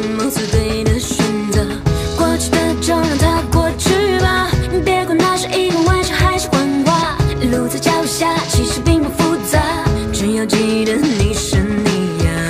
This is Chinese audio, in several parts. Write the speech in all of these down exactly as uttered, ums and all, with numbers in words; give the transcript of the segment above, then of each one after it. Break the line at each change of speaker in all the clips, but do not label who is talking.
么最对的选择？过去的就让它过去吧，别管那是一个玩笑还是谎话。路在脚下，其实并不复杂，只要记得你是你呀。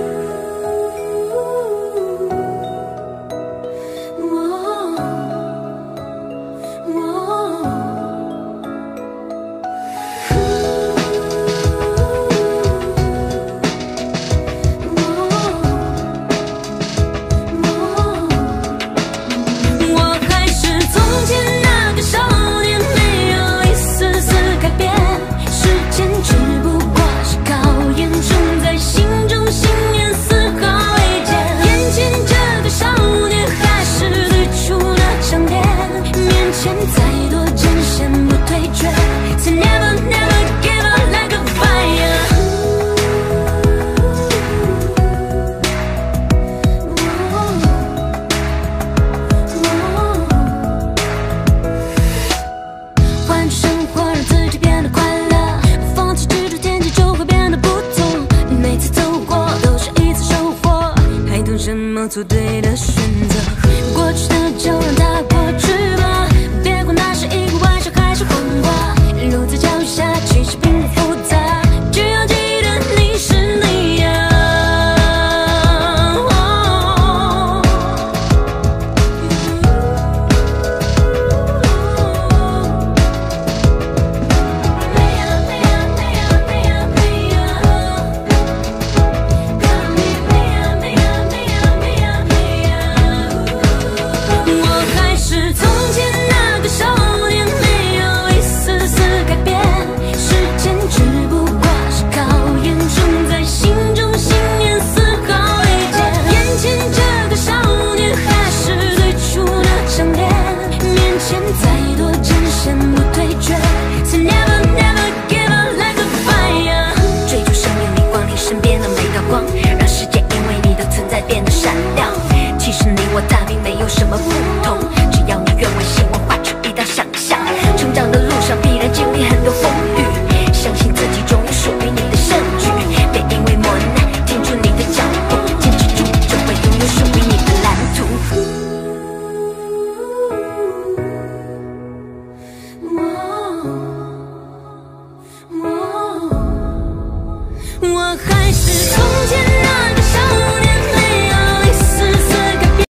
什么做对的选择？过去的就让它过去吧，别管那是一个玩笑还是谎话。路在脚下，其实并不复杂，只要记得你是你呀。让世界因为你的存在变得闪亮。其实你我他并没有什么不